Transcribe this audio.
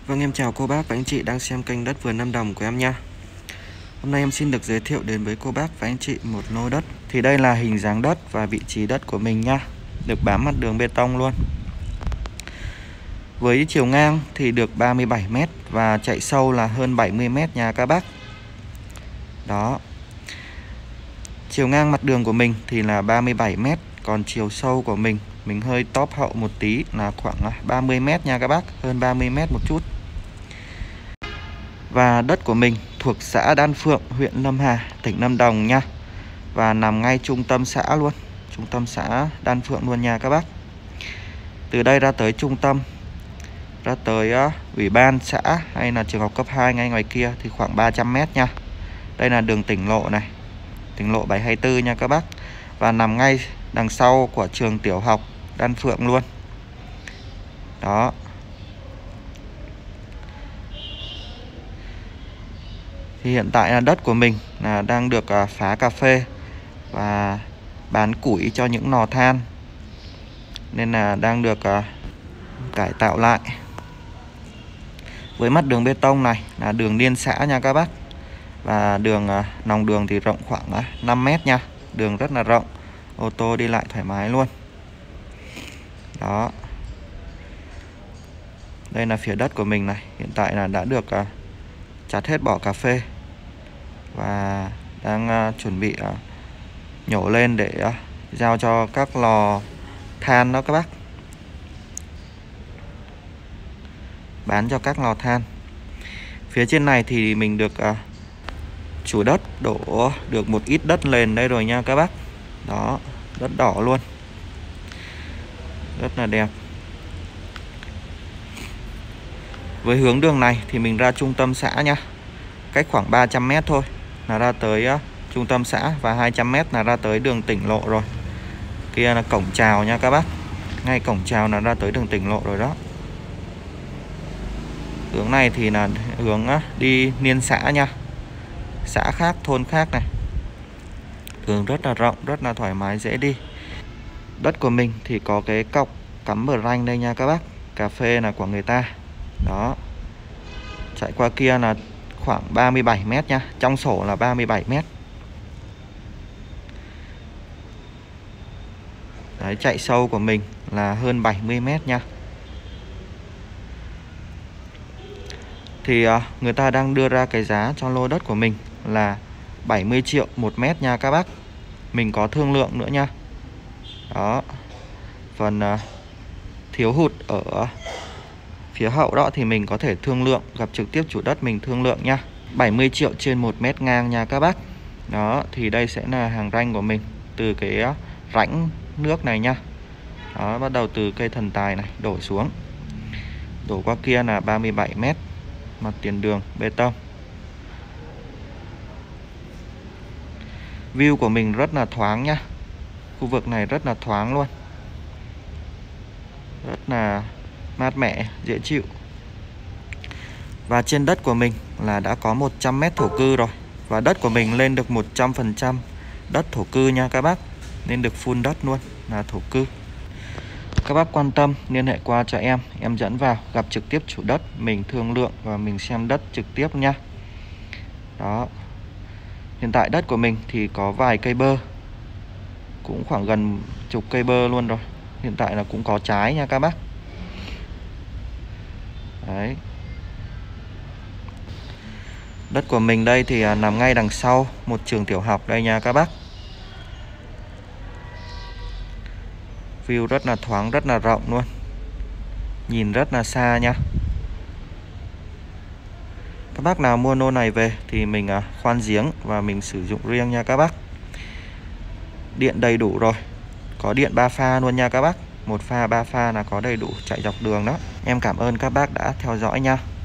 Vâng, em chào cô bác và anh chị đang xem kênh Đất Vườn Lâm Đồng của em nha. Hôm nay em xin được giới thiệu đến với cô bác và anh chị một lô đất. Thì đây là hình dáng đất và vị trí đất của mình nha. Được bám mặt đường bê tông luôn. Với chiều ngang thì được 37 m và chạy sâu là hơn 70 m nha các bác. Đó. Chiều ngang mặt đường của mình thì là 37 m, còn chiều sâu của mình hơi tóp hậu một tí là khoảng 30 m nha các bác, hơn 30 m một chút. Và đất của mình thuộc xã Đan Phượng, huyện Lâm Hà, tỉnh Lâm Đồng nha. Và nằm ngay trung tâm xã luôn, trung tâm xã Đan Phượng luôn nha các bác. Từ đây ra tới trung tâm, ra tới ủy ban xã hay là trường học cấp 2 ngay ngoài kia thì khoảng 300 m nha. Đây là đường tỉnh lộ này, tỉnh lộ 724 nha các bác. Và nằm ngay đằng sau của trường tiểu học Đan Phượng luôn. Đó. Thì hiện tại là đất của mình là đang được phá cà phê và bán củi cho những lò than, nên là đang được cải tạo lại. Với mặt đường bê tông này là đường liên xã nha các bác. Và đường lòng đường thì rộng khoảng 5 m nha. Đường rất là rộng, ô tô đi lại thoải mái luôn. Đó. Đây là phía đất của mình này. Hiện tại là đã được chặt hết bỏ cà phê và đang chuẩn bị nhổ lên để giao cho các lò than đó các bác, bán cho các lò than. Phía trên này thì mình được chủ đất đổ được một ít đất nền đây rồi nha các bác. Đó, đất đỏ luôn, rất là đẹp. Với hướng đường này thì mình ra trung tâm xã nha, cách khoảng 300 m thôi là ra tới trung tâm xã, và 200 m là ra tới đường tỉnh lộ rồi. Kia là cổng chào nha các bác, ngay cổng chào là ra tới đường tỉnh lộ rồi đó. Hướng này thì là hướng đi liên xã nha, xã khác, thôn khác này. Đường rất là rộng, rất là thoải mái, dễ đi. Đất của mình thì có cái cọc cắm bờ ranh đây nha các bác. Cà phê là của người ta. Đó. Chạy qua kia là khoảng 37 m nha, trong sổ là 37 m. Đấy, chạy sâu của mình là hơn 70 m nha. Thì người ta đang đưa ra cái giá cho lô đất của mình là 70 triệu một mét nha các bác. Mình có thương lượng nữa nha. Đó. Phần thiếu hụt ở phía hậu đó thì mình có thể thương lượng, gặp trực tiếp chủ đất mình thương lượng nha. 70 triệu trên 1 mét ngang nha các bác. Đó, thì đây sẽ là hàng ranh của mình từ cái rãnh nước này nha. Đó, bắt đầu từ cây thần tài này đổ xuống, đổ qua kia là 37 m mặt tiền đường bê tông. View của mình rất là thoáng nhá. Khu vực này rất là thoáng luôn, rất là mát mẻ, dễ chịu. Và trên đất của mình là đã có 100 m thổ cư rồi. Và đất của mình lên được 100% đất thổ cư nha các bác. Nên được full đất luôn là thổ cư. Các bác quan tâm liên hệ qua cho em dẫn vào gặp trực tiếp chủ đất, mình thương lượng và mình xem đất trực tiếp nha. Đó. Hiện tại đất của mình thì có vài cây bơ, cũng khoảng gần chục cây bơ luôn rồi. Hiện tại là cũng có trái nha các bác. Đấy. Đất của mình đây thì nằm ngay đằng sau một trường tiểu học đây nha các bác. View rất là thoáng, rất là rộng luôn, nhìn rất là xa nha. Các bác nào mua lô này về thì mình khoan giếng và mình sử dụng riêng nha các bác. Điện đầy đủ rồi, có điện 3 pha luôn nha các bác. 1 pha 3 pha là có đầy đủ, chạy dọc đường đó. Em cảm ơn các bác đã theo dõi nha.